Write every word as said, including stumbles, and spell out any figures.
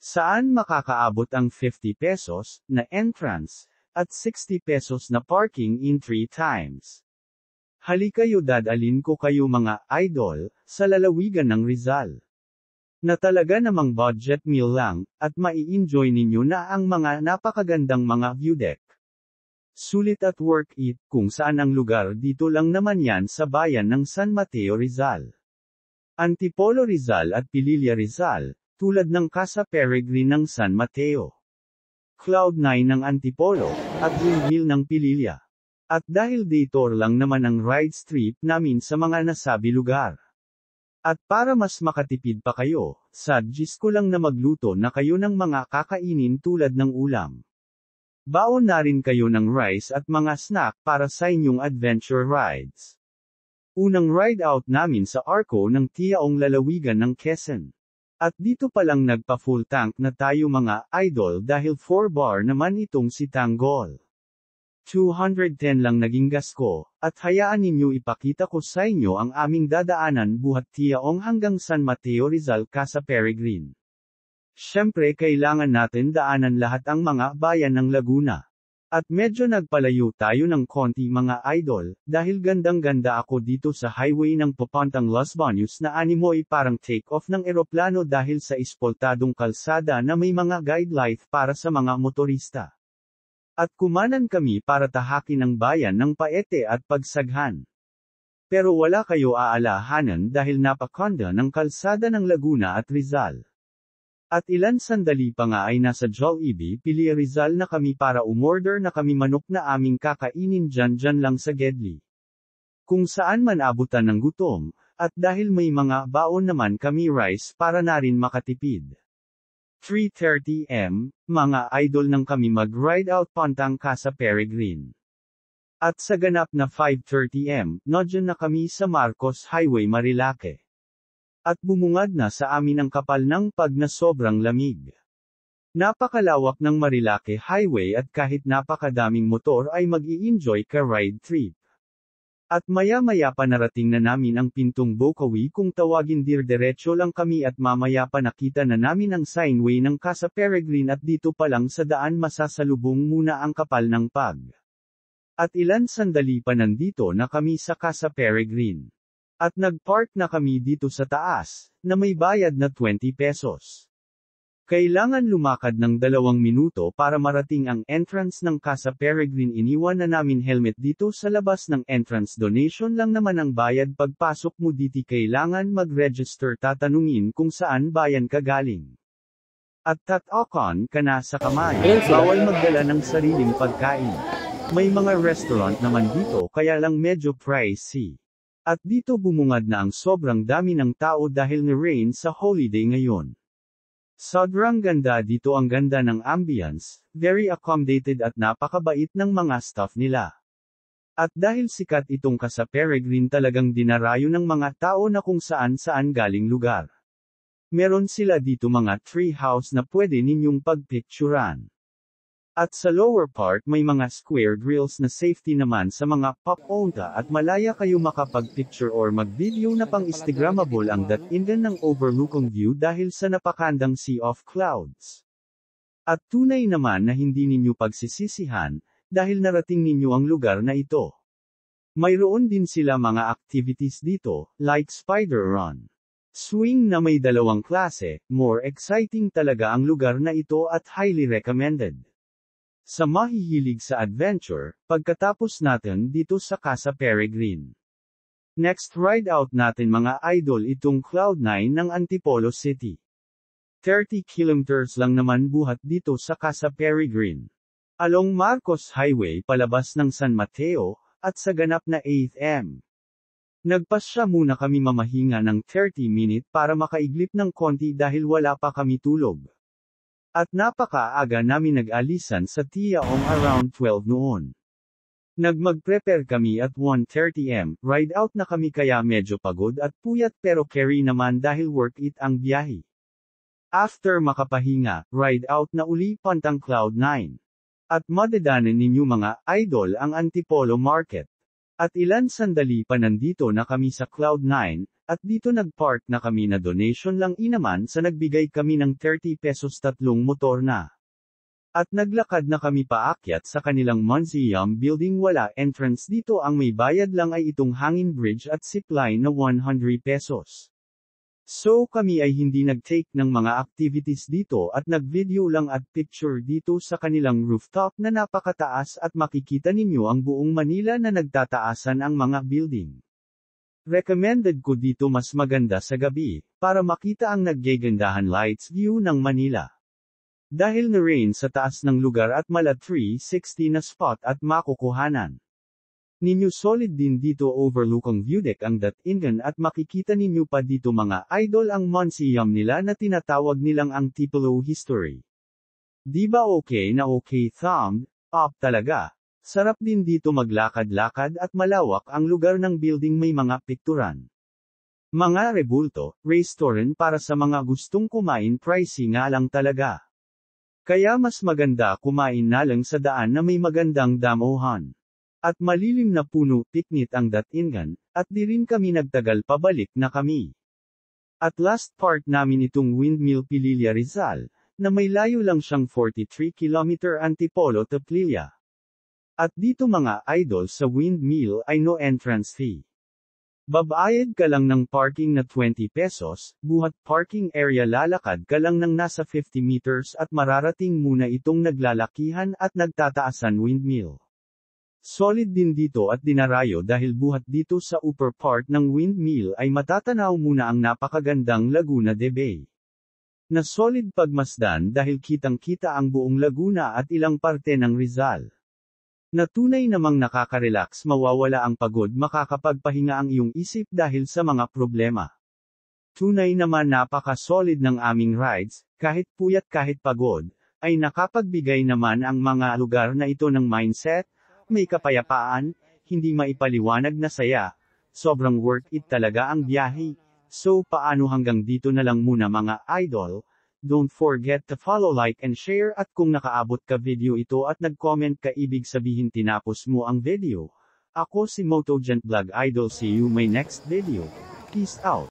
Saan makakaabot ang fifty pesos na entrance at sixty pesos na parking in three times. Halikayo dadalin ko kayo mga idol sa lalawigan ng Rizal. Na talaga namang budget meal lang, at mai-enjoy ninyo na ang mga napakagandang mga view deck. Sulit at work it, kung saan ang lugar dito lang naman yan sa bayan ng San Mateo Rizal. Antipolo Rizal at Pililla Rizal, tulad ng Casa Peregrine ng San Mateo. Cloud nine ng Antipolo, at Windmill ng Pililla. At dahil day tour lang naman ang ride trip namin sa mga nasabi lugar. At para mas makatipid pa kayo, suggest ko lang na magluto na kayo ng mga kakainin tulad ng ulam. Baon na rin kayo ng rice at mga snack para sa inyong adventure rides. Unang ride out namin sa Arco ng Tiaong lalawigan ng Quezon. At dito palang nagpa full tank na tayo mga idol dahil four bar naman itong si Tanggol. two hundred ten lang naging gas ko, at hayaan ninyo ipakita ko sa inyo ang aming dadaanan buhat Tiaong hanggang San Mateo Rizal Casa Peregrine. Siyempre kailangan natin daanan lahat ang mga bayan ng Laguna. At medyo nagpalayo tayo ng konti mga idol, dahil gandang-ganda ako dito sa highway ng papuntang Los Baños na animoy parang take-off ng eroplano dahil sa ispoltadong kalsada na may mga guide light para sa mga motorista. At kumanan kami para tahakin ang bayan ng Paete at Pagsaghan. Pero wala kayo aalahanan dahil napakanda ng kalsada ng Laguna at Rizal. At ilan sandali pa nga ay nasa Jollibee Pililla Rizal na kami para umorder na kami manok na aming kakainin dyan dyan lang sa Gedli. Kung saan man abutan ng gutom, at dahil may mga baon naman kami rice para na rin makatipid. three thirty a m, mga idol nang kami mag-ride out pantang Casa Peregrine. At sa ganap na five thirty a m, nandyan na kami sa Marcos Highway Marilake. At bumungad na sa amin ang kapal ng pag na sobrang lamig. Napakalawak ng Marilake Highway at kahit napakadaming motor ay mag-i-enjoy ka ride trip. At maya-maya pa narating na namin ang Pintong Bocaue kung tawagin dir-diretso lang kami at mamaya pa nakita na namin ang signway ng Casa Peregrine at dito pa lang sa daan masasalubong muna ang kapal ng pag. At ilan sandali pa nandito na kami sa Casa Peregrine. At nag-park na kami dito sa taas, na may bayad na twenty pesos. Kailangan lumakad ng dalawang minuto para marating ang entrance ng Casa Peregrine. Iniwan na namin helmet dito sa labas ng entrance, donation lang naman ang bayad pagpasok mo dito. Kailangan mag-register, tatanungin kung saan bayan ka galing. At tatakon ka na sa kamay, bawal magdala ng sariling pagkain. May mga restaurant naman dito kaya lang medyo pricey. At dito bumungad na ang sobrang dami ng tao dahil ni-rain sa holiday ngayon. Sobrang ganda dito, ang ganda ng ambience, very accommodated at napakabait ng mga staff nila. At dahil sikat itong Casa Peregrine, talagang dinarayo ng mga tao na kung saan-saan galing lugar. Meron sila dito mga tree house na pwede ninyong pagpicturan. At sa lower part may mga square grills na safety naman sa mga papunta at malaya kayo makapag-picture or mag-video na pang Instagrammable ang datingan ng overlooking view dahil sa napakandang sea of clouds. At tunay naman na hindi ninyo pagsisisihan, dahil narating ninyo ang lugar na ito. Mayroon din sila mga activities dito, like Spider Run. Swing na may dalawang klase, more exciting talaga ang lugar na ito at highly recommended. Sa mahihilig sa adventure, pagkatapos natin dito sa Casa Peregrine. Next ride out natin mga idol itong Cloud nine ng Antipolo City. thirty kilometers lang naman buhat dito sa Casa Peregrine. Along Marcos Highway palabas ng San Mateo, at sa ganap na eighth a m. Nagpasya muna kami mamahinga ng thirty minute para makaiglip ng konti dahil wala pa kami tulog. At napakaaga namin nag-alisan sa Tiaong around twelve noon. Nagmag-prepare kami at one thirty a m, ride out na kami kaya medyo pagod at puyat pero carry naman dahil worth it ang biyahe. After makapahinga, ride out na uli pantang Cloud nine. At madadanan ninyo mga idol ang Antipolo Market. At ilan sandali pa nandito na kami sa Cloud nine, At dito nagpark na kami na donation lang inaman sa nagbigay kami ng thirty pesos tatlong motor na. At naglakad na kami paakyat sa kanilang museum building. Wala entrance dito, ang may bayad lang ay itong hangin bridge at zipline na one hundred pesos. So kami ay hindi nag-take ng mga activities dito at nag-video lang at picture dito sa kanilang rooftop na napakataas at makikita ninyo ang buong Manila na nagtataasan ang mga building. Recommended ko dito, mas maganda sa gabi, para makita ang naggegandahan lights view ng Manila. Dahil na-rain sa taas ng lugar at mala three sixty na spot at makukuhanan ninyo solid din dito, overlook ang view deck ang Datingan at makikita ninyo pa dito mga idol ang museum nila na tinatawag nilang ang Tipolo History. Di ba okay na okay, thumb up talaga? Sarap din dito maglakad-lakad at malawak ang lugar ng building, may mga pikturan. Mga rebulto, restaurant para sa mga gustong kumain, pricey nga lang talaga. Kaya mas maganda kumain na lang sa daan na may magandang damuhan. At malilim na puno, piknit ang Datingan, at di rin kami nagtagal, pabalik na kami. At last part namin itong Windmill Pililla Rizal, na may layo lang siyang forty-three kilometer Antipolo to Pililla. At dito mga idol sa windmill ay no entrance fee. Babayad ka lang ng parking na twenty pesos, buhat parking area, lalakad ka lang ng nasa fifty meters at mararating muna itong naglalakihan at nagtataasan windmill. Solid din dito at dinarayo dahil buhat dito sa upper part ng windmill ay matatanaw muna ang napakagandang Laguna de Bay. Na solid pagmasdan dahil kitang-kita ang buong Laguna at ilang parte ng Rizal. Na tunay namang nakaka-relax, mawawala ang pagod, makakapagpahinga ang iyong isip dahil sa mga problema. Tunay naman napaka-solid ng aming rides, kahit puyat kahit pagod, ay nakapagbigay naman ang mga lugar na ito ng mindset, may kapayapaan, hindi maipaliwanag na saya, sobrang worth it talaga ang biyahe. So paano, hanggang dito na lang muna mga idol. Don't forget to follow, like and share, at kung nakaabot ka video ito at nag-comment ka, ibig sabihin tinapos mo ang video. Ako si Motojent Vlog Idol, see you my next video. Peace out.